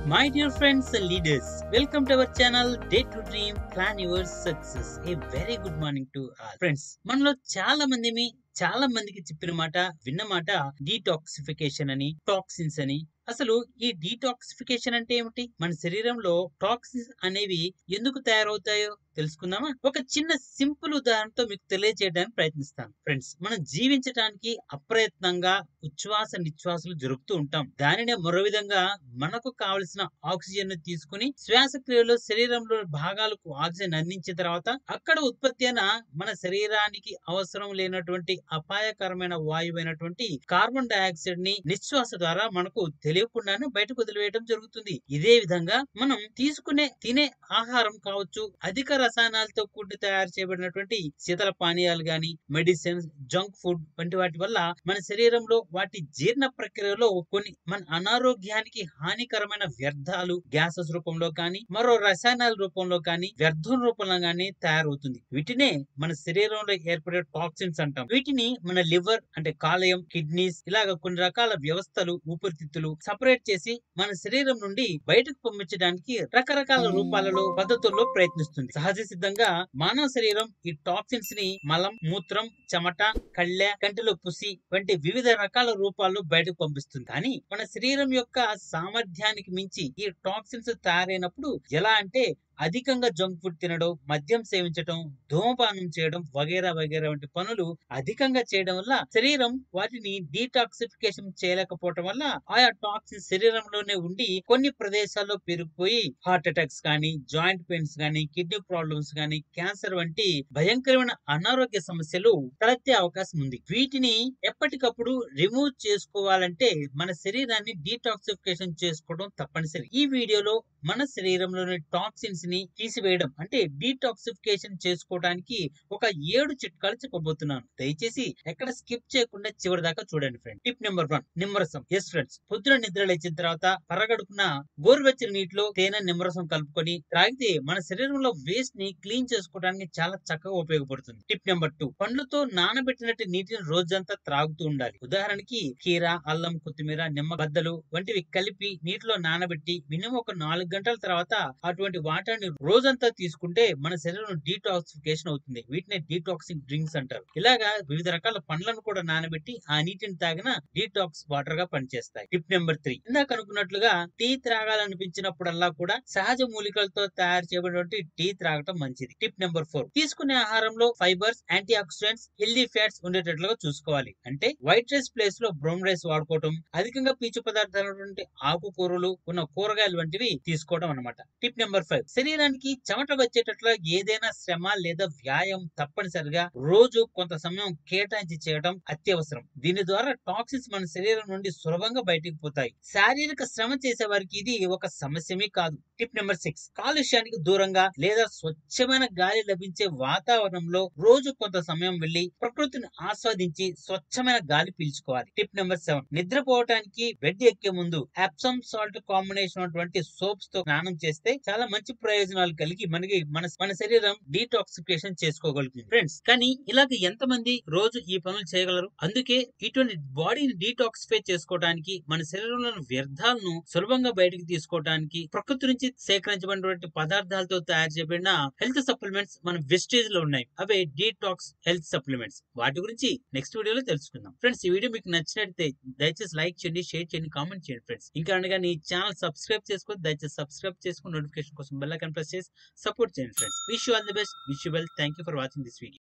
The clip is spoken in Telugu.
My dear friends and leaders, welcome to our channel Day to Dream Plan Your Success. A very good morning to all. Friends, మనలో చాలా మందికి చెప్పిన మాట విన్న మాట డీటాక్సిఫికేషన్ అని, టాక్సిన్స్ అని. అసలు ఈ డీటాక్సిఫికేషన్ అంటే ఏమిటి? మన శరీరంలో టాక్సిన్స్ అనేవి ఎందుకు తయారవుతాయో తెలుసుకుందామా? ఒక చిన్న సింపుల్ ఉదాహరణతో మీకు తెలియజేయడానికి ప్రయత్నిస్తాను. ఫ్రెండ్స్, మనం జీవించడానికి అప్రయత్నంగా ఉచ్ఛ్వాస నిశ్వాసాలు జరుపుతూ ఉంటాం. దానినే మరో విధంగా మనకు కావలసిన ఆక్సిజన్ ను తీసుకుని శ్వాసక్రియలో శరీరంలో భాగాలకు ఆక్సిజన్ అందించిన తర్వాత అక్కడ ఉత్పత్తి అయిన మన శరీరానికి అవసరం లేనటువంటి అపాయకరమైన వాయువైనటువంటి కార్బన్ డయాక్సైడ్ ని నిశ్వాస ద్వారా మనకు తెలియకుండానే బయటకు వదిలివేయడం జరుగుతుంది. ఇదే విధంగా మనం తినే ఆహారం కావచ్చు, అధిక రసాయనాలతో కూడి తయారు చేయబడినటువంటి శీతల పానీయాలు గాని, మెడిసిన్స్, జంక్ ఫుడ్ వంటి వాటి వల్ల మన శరీరంలో వాటి జీర్ణ ప్రక్రియలో కొన్ని మన అనారోగ్యానికి హానికరమైన వ్యర్థాలు గ్యాసెస్ రూపంలో కానీ, మరో రసాయనాల రూపంలో కానీ, వ్యర్థం రూపంలో కానీ తయారవుతుంది. వీటినే మన శరీరంలో ఏర్పడే టాక్సిన్స్ అంటాం. వీటిని మన లివర్ అంటే కాలేయం, కిడ్నీస్ ఇలాగ కొన్ని రకాల వ్యవస్థలు, ఊపిరితిత్తులు సపరేట్ చేసి మన శరీరం నుండి బయటకు పంపించడానికి రకరకాల రూపాలలో, పద్ధతుల్లో ప్రయత్నిస్తుంది. సహజ సిద్ధంగా మానవ శరీరం ఈ టాక్సిన్స్ ని మలం, మూత్రం, చెమట, కళ్ళె, కంటిలో పుసి వంటి వివిధ రకాల రూపాల్లో బయటకు పంపిస్తుంది. కానీ మన శరీరం యొక్క సామర్థ్యానికి మించి ఈ టాక్సిన్స్ తయారైనప్పుడు ఎలా అంటే అధికంగా జంక్ ఫుడ్ తినడం, మద్యం సేవించడం, ధూమపానం చేయడం వగైరా వంటి పనులు అధికంగా చేయడం వల్ల శరీరం వాటిని డీటాక్సిఫికేషన్ చేయలేకపోవడం వల్ల ఆయా టాక్సిన్స్ శరీరంలోనే ఉండి కొన్ని ప్రదేశాల్లో పెరిగిపోయి హార్ట్ అటాక్స్ కానీ, జాయింట్ పెయిన్స్ కానీ, కిడ్నీ ప్రాబ్లమ్స్ కానీ, క్యాన్సర్ వంటి భయంకరమైన అనారోగ్య సమస్యలు తలెత్తే అవకాశం ఉంది. వీటిని ఎప్పటికప్పుడు రిమూవ్ చేసుకోవాలంటే మన శరీరాన్ని డీటాక్సిఫికేషన్ చేసుకోవడం తప్పనిసరి. ఈ వీడియోలో మన శరీరంలోని టాక్సిన్స్ ని తీసివేయడం అంటే డీటాక్సిఫికేషన్ చేసుకోవడానికి ఒక 7 చిట్కాలు చెప్పబోతున్నాను. దయచేసి ఎక్కడ స్కిప్ చేయకుండా చివరి దాకా చూడండి ఫ్రెండ్. టిప్ నెంబర్ 1, నిమ్మరసం. ఎస్ ఫ్రెండ్స్, పొద్దున నిద్ర లేచిన తర్వాత పరగడుపున గోరువెచ్చని నీటిలో తేనె, నిమ్మరసం కలుపుకొని త్రాగితే మన శరీరంలో వేస్ట్ ని క్లీన్ చేసుకోవడానికి చాలా చక్కగా ఉపయోగపడుతుంది. టిప్ నెంబర్ 2, పండ్లతో నానబెట్టినట్టు నీటిని రోజంతా త్రాగుతూ ఉండాలి. ఉదాహరణకి కీర, అల్లం, కొత్తిమీర, నిమ్మ బద్దలు వంటివి కలిపి నీటిలో నానబెట్టి మినిమం ఒక 4 గంటల తర్వాత అటువంటి వాటర్ని రోజంతా తీసుకుంటే మన శరీరం డీటాక్సిఫికేషన్ అవుతుంది. వీటిని డీటాక్సింగ్ డ్రింక్స్ అంటారు. ఇలాగా వివిధ రకాల పండ్లను కూడా నానబెట్టి ఆ నీటిని తాగిన డీటాక్స్ వాటర్ గా పనిచేస్తాయి. టిప్ నెంబర్ 3, ఇందాక అనుకున్నట్లుగా టీ త్రాగాలనిపించినప్పుడల్లా కూడా సహజ మూలికలతో తయారు చేయబడినటువంటి టీ త్రాగటం మంచిది. టిప్ నెంబర్ 4, తీసుకునే ఆహారంలో fibres, antioxidants, healthy fats ఉండేటట్లుగా చూసుకోవాలి. అంటే వైట్ రైస్ ప్లేస్ లో బ్రౌన్ రైస్ వాడుకోవటం, అధికంగా పీచు పదార్థాలు ఆకుకూరలు ఉన్న కూరగాయలు వంటివి తీసుకోవడం అన్నమాట. టిప్ నెంబర్ 5, శరీరానికి చెమట వచ్చేటట్లు ఏదైనా శ్రమ లేదా వ్యాయామం తప్పనిసరిగా రోజు కొంత సమయం కేటాయించి చేయడం అత్యవసరం. దీని ద్వారా టాక్సిన్స్ మన శరీరం నుండి సులభంగా బయటికి పోతాయి. శారీరక శ్రమ చేసే వారికి ఇది ఒక సమస్యమే కాదు. టిప్ నెంబర్ 6, కాలుష్యానికి దూరంగా లేదా స్వచ్ఛమైన గాలి లభించే వాతావరణంలో రోజు కొంత సమయం వెళ్లి ప్రకృతిని ఆస్వాదించి స్వచ్ఛమైన గాలి పీల్చుకోవాలి. టిప్ నెంబర్ 7, నిద్రపోవటానికి బెడ్ ఎక్కే ముందు ఎప్సమ్ సాల్ట్ కాంబినేషన్ అటువంటి సోప్స్ తో స్నానం చేస్తే చాలా మంచి ప్రయోజనాలు కలిగి మన శరీరం డీటాక్సిఫికేషన్ చేసుకోగలుగుతుంది. ఫ్రెండ్స్, కానీ ఇలాగ ఎంతమంది రోజు ఈ పనులు చేయగలరు? అందుకే ఇటువంటి బాడీని డీటాక్సిఫై చేసుకోవడానికి, మన శరీరంలోని వ్యర్థాలను సులభంగా బయటకు తీసుకోవడానికి ప్రకృతి నుంచి సేకరించబడినటువంటి పదార్థాలతో తయారు చేయబడిన హెల్త్ సప్లిమెంట్స్ మన వెస్టేజ్ లో ఉన్నాయి. అవే డీటాక్స్ హెల్త్ సప్లిమెంట్స్. వాటి గురించి నెక్స్ట్ వీడియోలో తెలుసుకుందాం. ఫ్రెండ్స్, ఈ వీడియో మీకు నచ్చినట్లయితే దయచేసి లైక్ చేయండి, షేర్ చేయండి, కామెంట్ చేయండి. ఫ్రెండ్స్, ఇంకా అనగా నీ ఛానల్ సబ్స్క్రైబ్ చేసుకొని దయచేసి సబ్స్క్రైబ్ చేసుకుని నోటిఫికేషన్ కోసం బెల్ ఐకాన్ ప్రెస్ చేసి సపోర్ట్ చేయండి. Friends, wish you all the best, wish you well. Thank you for watching this video.